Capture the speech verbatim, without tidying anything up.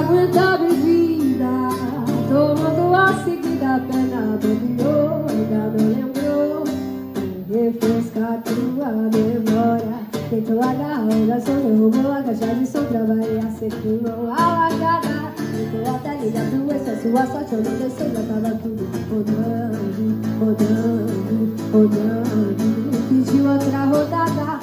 aguenta bebida, tomando a seguida, a perna bobeou, ainda não lembrou de refrescar tua memória. Tentou agarrar o garçom, derrubou a caixa de som pra variar, secou a largada. Tentou até ligar pro excesso, a sorte onde desceu, já tava tudo rodando, rodando, rodando. Pediu outra rodada,